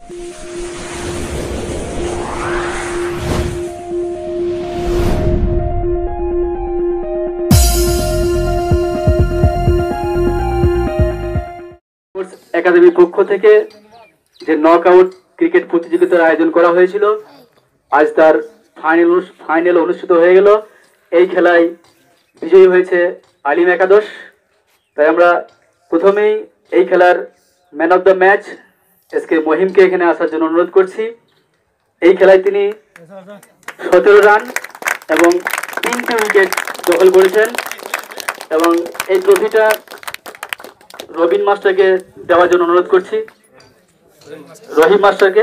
একাডেমির পক্ষ থেকে যে নকআউট ক্রিকেট প্রতিযোগিতার আয়োজন করা হয়েছিল, আজ তার ফাইনাল অনুষ্ঠিত হয়ে গেল। এই খেলায় বিজয়ী হয়েছে আলিম একাদশ। তাই আমরা প্রথমেই এই খেলার man of the match S K এখানে আসার জন্য অনুরোধ করছি। এই খেলায় তিনি 17 রান এবং 3টি উইকেট দখল করেছেন এবং এই ট্রফিটা রবিন মাস্টারকে দেওয়ার জন্য অনুরোধ করছি। রহিম মাস্টারকে।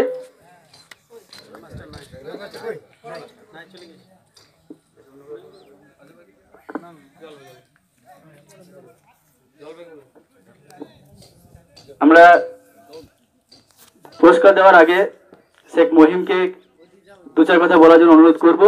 আমরা পুরস্কার দেওয়ার আগে শেখ মহিমকে 2-4 কথা বলার জন্য অনুরোধ করব।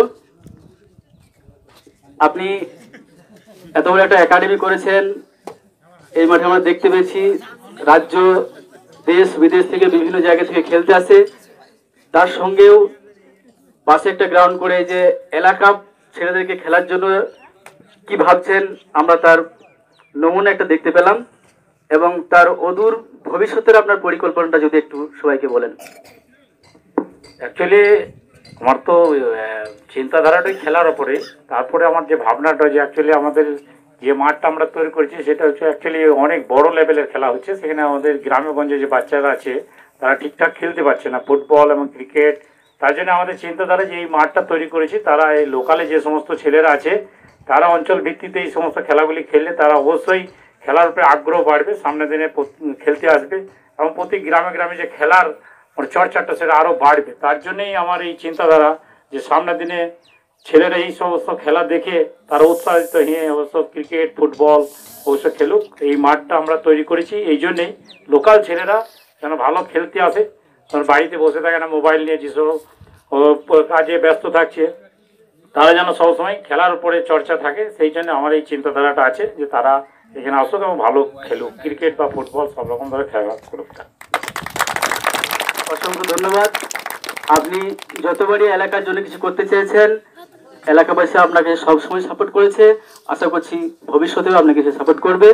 আপনি এত বড় একটা একাডেমি করেছেন, এই মাঠে আমরা দেখতে পেয়েছি রাজ্য দেশ বিদেশ থেকে বিভিন্ন জায়গা থেকে খেলতে আসে। তার সঙ্গেও পাশে একটা গ্রাউন্ড করে যে এলাকা ছেলেদেরকে খেলার জন্য কি ভাবছেন, আমরা তার নমুনা একটা দেখতে পেলাম এবং তার অদূর ভবিষ্যতের আপনার পরিকল্পনাটা যদি একটু সবাইকে বলেন। অ্যাকচুয়ালি আমার তো চিন্তাধারাটাই খেলার ওপরে। তারপরে আমার যে ভাবনাটা যে অ্যাকচুয়ালি আমাদের যে মাঠটা আমরা তৈরি করেছি সেটা হচ্ছে অ্যাকচুয়ালি অনেক বড় লেভেলের খেলা হচ্ছে। সেখানে আমাদের গ্রামে গঞ্জে যে বাচ্চারা আছে তারা ঠিকঠাক খেলতে পারছে না ফুটবল এবং ক্রিকেট। তার জন্য আমাদের চিন্তাধারা যে এই মাঠটা তৈরি করেছি, তারা এই লোকালে যে সমস্ত ছেলেরা আছে তারা অঞ্চল ভিত্তিতে এই সমস্ত খেলাগুলি খেললে তারা অবশ্যই খেলার উপরে আগ্রহ বাড়বে, সামনের দিনে খেলতে আসবে এবং প্রতি গ্রামে গ্রামে যে খেলার চর্চাটা সেটা আরও বাড়বে। তার জন্যই আমার এই চিন্তাধারা যে সামনের দিনে ছেলেরা এই সমস্ত খেলা দেখে তারা উৎসাহিত হয়ে অবশ্য ক্রিকেট ফুটবল অবশ্য খেলুক। এই মাঠটা আমরা তৈরি করেছি এই জন্যেই লোকাল ছেলেরা যেন ভালো খেলতে আসে, কারণ বাড়িতে বসে থাকে না, মোবাইল নিয়ে যেসব কাজে ব্যস্ত থাকছে, তারা যেন সবসময় খেলার উপরে চর্চা থাকে। সেই জন্য আমার এই চিন্তাধারাটা আছে যে তারা এখানে আসুক এবং ভালো খেলুক, ক্রিকেট বা ফুটবল সব রকম ধরে খেলা করুক। অসংখ্য ধন্যবাদ। আপনি যতবারই এলাকার জন্য কিছু করতে চেয়েছেন, এলাকাবাসী আপনাকে সবসময় সাপোর্ট করেছে, আশা করছি ভবিষ্যতেও আপনাকে সে সাপোর্ট করবে।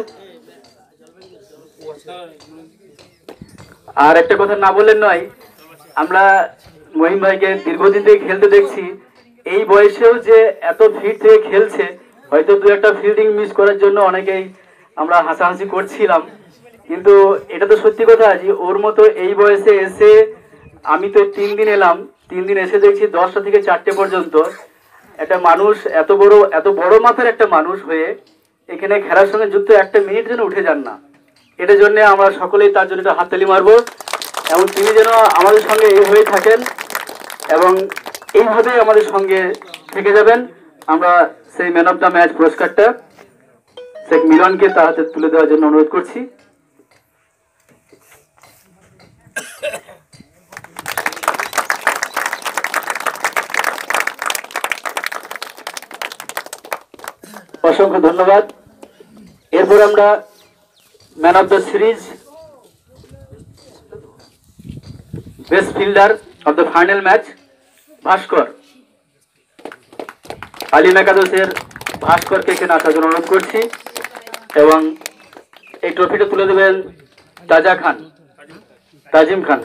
আর একটা কথা না বললেন নয়, আমরা মহিম ভাইকে দীর্ঘদিন থেকে খেলতে দেখছি, এই বয়সেও যে এত ফিট থেকে খেলছে, হয়তো 2-1টা ফিল্ডিং মিস করার জন্য অনেকেই আমরা হাসাহাসি করছিলাম, কিন্তু এটা তো সত্যি কথা যে ওর মতো এই বয়সে এসে, আমি তো 3 দিন এলাম, 3 দিন এসে দেখছি 10টা থেকে 4টে পর্যন্ত একটা মানুষ এত বড় মাপের একটা মানুষ হয়ে এখানে খেলার সঙ্গে যুক্ত 1 মিনিট যেন উঠে যান না। এটার জন্য আমরা সকলেই তার জন্য একটা হাততালি মারবো এবং তিনি যেন আমাদের সঙ্গে এই হয়ে থাকেন এবং এইভাবে আমাদের সঙ্গে থেকে যাবেন। আমরা সেই ম্যান অফ দ্য ম্যাচ পুরস্কারটা শেখ মিলনকে তার হাতে তুলে দেওয়ার জন্য অনুরোধ করছি। অসংখ্য ধন্যবাদ। এরপর আমরা man of the series, best fielder of the final match Bhaskar, Alim একাদশের ভাস্করকে এখানে আসার জন্য অনুরোধ করছি এবং এই ট্রফিটা তুলে দেবেন তাজিম খান।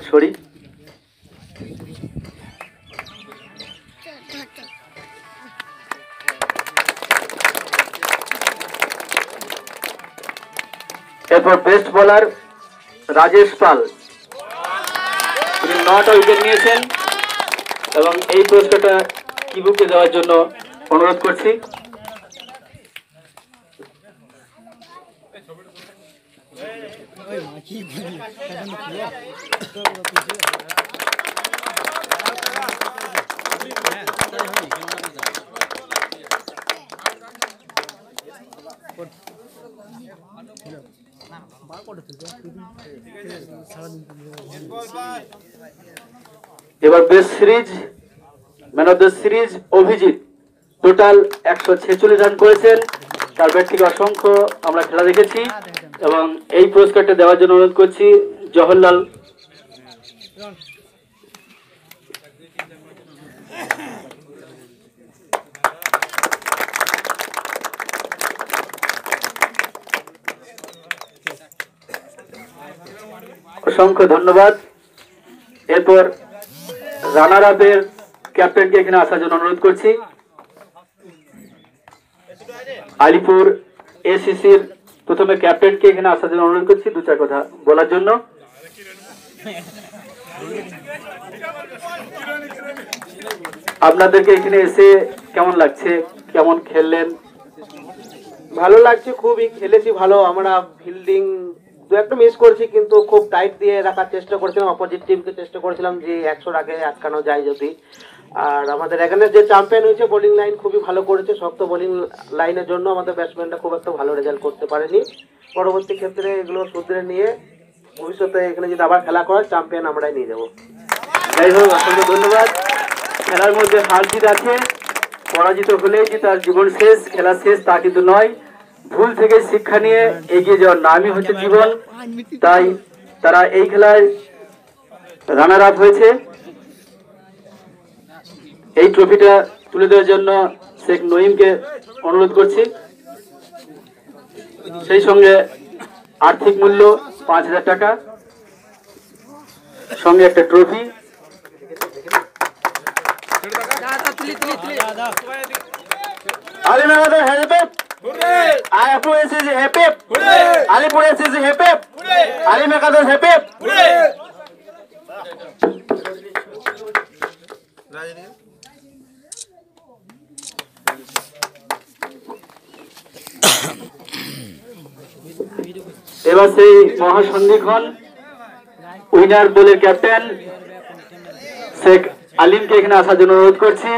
এরপর বেস্ট বোলার রাজেশ পাল, তিনি 9টা উইকেট নিয়েছেন এবং এই পুরস্কারটা কিবুকে দেওয়ার জন্য অনুরোধ করছি। এবার best series, man of the series Abhijit, total 146 run করেছেন। তার ব্যাট থেকে অসংখ্য আমরা খেলা দেখেছি এবং এই পুরস্কারটা দেওয়ার জন্য অনুরোধ করছি জওহরলাল অসংখ্য ধন্যবাদ। এরপর রানার আপের ক্যাপ্টেনকে এখানে আসার জন্য অনুরোধ করছি। আলিপুর এসিসির প্রথমে ক্যাপ্টেনকে এখানে আসার জন্য অনুরোধ করছি দু চার কথা বলার জন্য। আপনাদেরকে এখানে এসে কেমন লাগছে, কেমন খেললেন? ভালো লাগছে, খুবই খেলেছি ভালো। আমরা ফিল্ডিং দু একটা মিস করছি, কিন্তু খুব টাইট দিয়ে রাখার চেষ্টা করেছিলাম। অপোজিট টিমকে চেষ্টা করেছিলাম যে 100 আগে আটকানো যায় যদি। আর আমাদের এখানে যে চ্যাম্পিয়ন হয়েছে বোলিং লাইন খুবই ভালো করেছে। শক্ত বোলিং লাইনের জন্য আমাদের ব্যাটসম্যানরা খুব একটা ভালো রেজাল্ট করতে পারেনি। পরবর্তী ক্ষেত্রে এগুলো শুধরে নিয়ে ভবিষ্যতে এখানে যদি আবার খেলা করার চ্যাম্পিয়ন আমরাই নিয়ে যাবো। যাই হোক, অসংখ্য ধন্যবাদ। খেলার মধ্যে হার জিত আছে, পরাজিত হলেই যে তার জীবন শেষ, খেলা শেষ তা কিন্তু নয়। ভুল থেকে শিক্ষা নিয়ে এগিয়ে যাওয়ার নামই হচ্ছে জীবন। তাই তারা এই খেলায় রানার আপ হয়েছে। এই ট্রফিটা তুলে দেওয়ার জন্য শেখ নঈমকে অনুরোধ করছি। সেই সঙ্গে আর্থিক মূল্য 5000 টাকা, সঙ্গে একটা trophy. Alipur SSC happy, Alipur SSC happy, Alim একাদশ হ্যাপি। এবার সেই মহাসন্ধিক্ষণ উইনার দলের ক্যাপ্টেন শেখ আলিমকে এখানে আসার জন্য অনুরোধ করছি।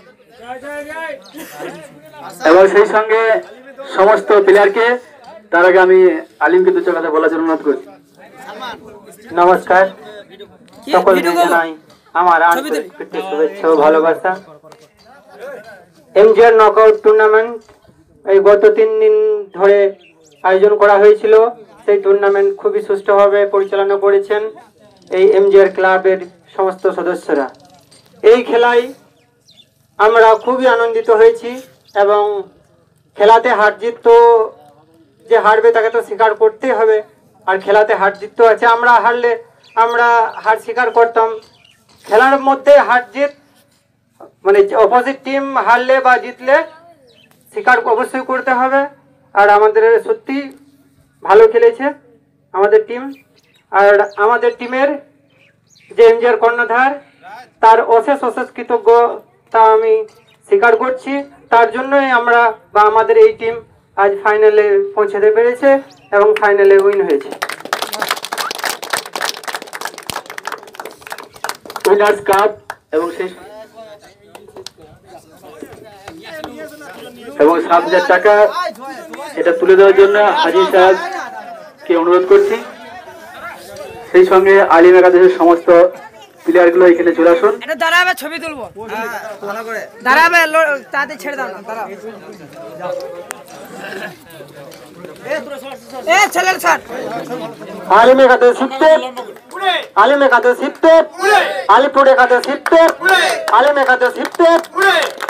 এবং সেই সঙ্গে সমস্ত প্লেয়ারকে। তার আগে আমি আলিমকে দু চার কথা বলার জন্য অনুরোধ করছি। নমস্কার, সকলকে জানাই আমার আন্তরিক শুভেচ্ছা ও ভালোবাসা। এমজিআর নকআউট টুর্নামেন্ট এই গত 3 দিন ধরে আয়োজন করা হয়েছিল। সেই টুর্নামেন্ট খুবই সুষ্ঠুভাবে পরিচালনা করেছেন এই এমজিআর ক্লাবের সমস্ত সদস্যরা। এই খেলায় আমরা খুবই আনন্দিত হয়েছি এবং খেলাতে হার জিত তো যে হারবে তাকে তো স্বীকার করতেই হবে। আর খেলাতে হার জিত তো আছে, আমরা হারলে আমরা হার স্বীকার করতাম। খেলার মধ্যে হার জিত মানে অপোজিট টিম হারলে বা জিতলে স্বীকার অবশ্যই করতে হবে। আর আমাদের সত্যি ভালো খেলেছে আমাদের টিম। আর আমাদের টিমের যে এমজিআর কর্ণধার তার অশেষ অশেষ কৃতজ্ঞতা আমি স্বীকার করছি। তার জন্যই আমরা বা আমাদের এই টিম আজ ফাইনালে পৌঁছাতে পেরেছে এবং ফাইনালে উইন হয়েছে। উইনার্স কাপ এবং সেই 7000 টাকা এটা তুলে দেওয়ার জন্য হাজি সাহেবকে অনুরোধ করছি। সেই সঙ্গে আলিম একাদশের সমস্ত প্লেয়ারগুলো এখানে চলে আসুন। এটা দাঁড়াবে, ছবি তুলবো, দাঁড়াবে, তাতে ছেড়ে দাও না, দাঁড়াও। এ ছেলের ছাড়। আলিম একাদশ শিখতে, আলিম একাদশ শিখতে, আলিপুর একাদশ শিখতে, আলিম একাদশ শিখতে।